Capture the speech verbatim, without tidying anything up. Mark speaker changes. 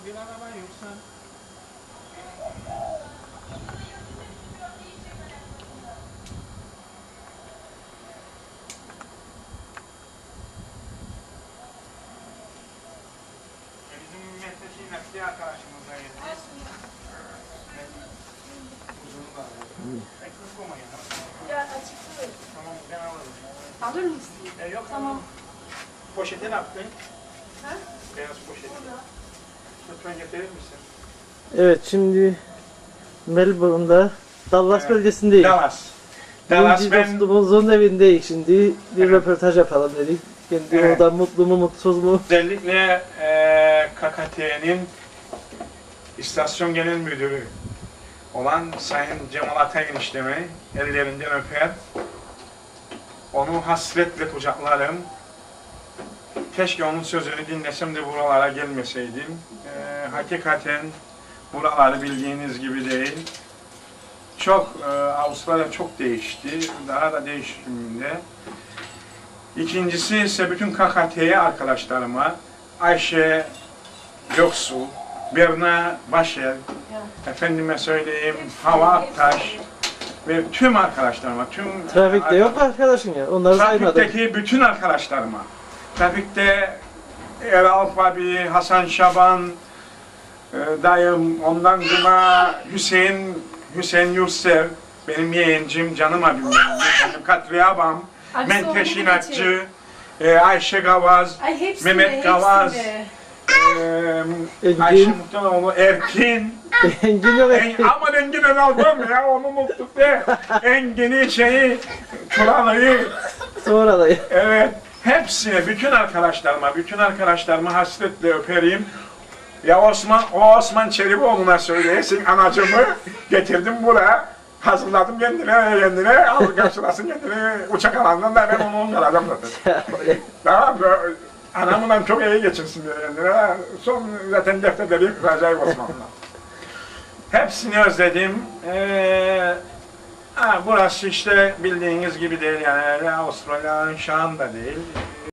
Speaker 1: bir araba yoksa bizim Mehmet'in eski arkadaşımızdaydı. Uzun da. Ekmek koymayın.
Speaker 2: Ya açıkçası.
Speaker 1: Tamam ben alırım.
Speaker 2: Alır mısın?
Speaker 1: E, yok
Speaker 2: Tamam.
Speaker 1: Poşeti ne yaptın?
Speaker 2: Ha?
Speaker 1: Beyaz poşeti. Lütfen getirir misin?
Speaker 3: Evet, şimdi Melbourne'da Dallas
Speaker 1: Evet.
Speaker 3: bölgesindeyiz.
Speaker 1: Dallas. Dallas
Speaker 3: Dallas
Speaker 1: ben...
Speaker 3: dostumuzun evindeyiz şimdi. Bir röportaj yapalım dedik. Kendi
Speaker 1: Evet.
Speaker 3: oradan mutlu mu mutsuz mu?
Speaker 1: Özellikle e, K K T'nin istasyon genel müdürü olan Sayın Cemal Atay eniştemi ellerinden öper. Onu hasretle kucaklarım. Keşke onun sözünü dinlesem de buralara gelmeseydim. E, hakikaten buraları bildiğiniz gibi değil. Çok, e, Avustralya çok değişti. Daha da değişiminde. İkincisi ise bütün K K T'ye arkadaşlarıma, Ayşe Göksu, Berna Başer, efendime söyleyeyim Hava Aktaş ve tüm arkadaşlarıma, tüm
Speaker 3: Trafikte yok mu arkadaşın ya? Onları saymadım.
Speaker 1: trafikteki bütün arkadaşlarıma, trafikte Erol Fabi, Hasan Şaban, e, dayım, ondan sonra Hüseyin, Hüseyin Yurtsev, benim yeğencim, canım abim benim, Kadriye abam,
Speaker 2: Abi
Speaker 1: Menteş
Speaker 2: sonra
Speaker 1: İnatçı, e, Ayşe Gavaz,
Speaker 2: Ay hepsinde,
Speaker 1: Mehmet Gavaz,
Speaker 2: hepsinde.
Speaker 1: e, Ayşe Muhtanoğlu, Erkin,
Speaker 3: Engin yok
Speaker 1: en,
Speaker 3: Engin.
Speaker 1: ama Engin Önal'dım ya, onu unuttuk de, Engin'i, şeyi, Turalı'yı,
Speaker 3: Sonra da
Speaker 1: evet, hepsine, bütün arkadaşlarıma, bütün arkadaşlarıma hasretle öpereyim. Ya Osman, o Osman Çelikoğlu'na söyleyesin, anacımı getirdim buraya. Hazırladım kendine, kendine, al karşılasın kendini uçak alanından da ben onu onlaracağım zaten. Tamam mı? Anamla çok iyi geçirsin diye kendine. Son zaten defterleri acayip Osmanlı'na. Hepsini özledim. Ee, ha, burası işte bildiğiniz gibi değil yani, Avustralya'nın şahında değil.